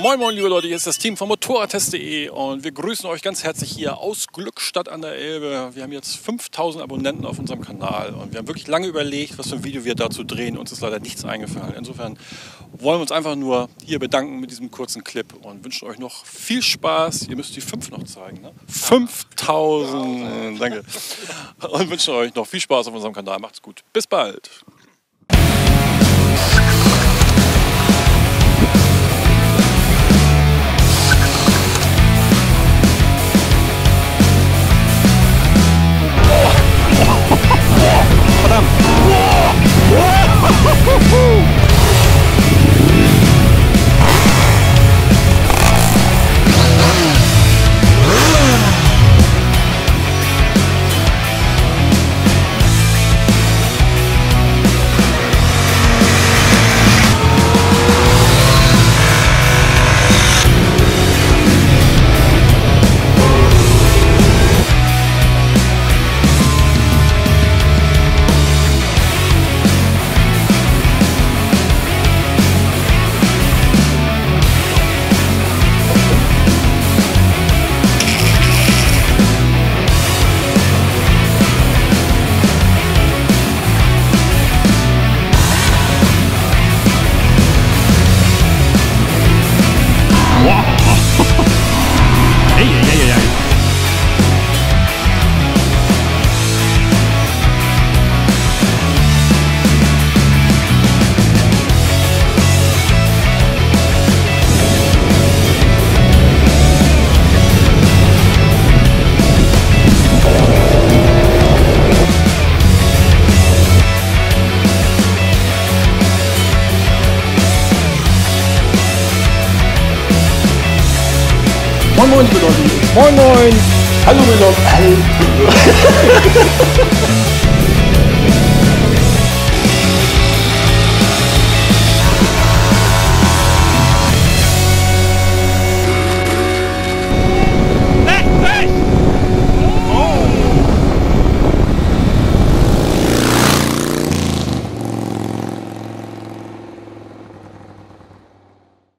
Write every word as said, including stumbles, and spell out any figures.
Moin Moin liebe Leute, hier ist das Team von motorradtest punkt de und wir grüßen euch ganz herzlich hier aus Glückstadt an der Elbe. Wir haben jetzt fünftausend Abonnenten auf unserem Kanal und wir haben wirklich lange überlegt, was für ein Video wir dazu drehen. Uns ist leider nichts eingefallen. Insofern wollen wir uns einfach nur hier bedanken mit diesem kurzen Clip und wünschen euch noch viel Spaß. Ihr müsst die fünf noch zeigen, ne? fünftausend, danke. Und wünschen euch noch viel Spaß auf unserem Kanal. Macht's gut. Bis bald. Moin Moin liebe Leute, moin moin, hallo liebe Leute, hallo.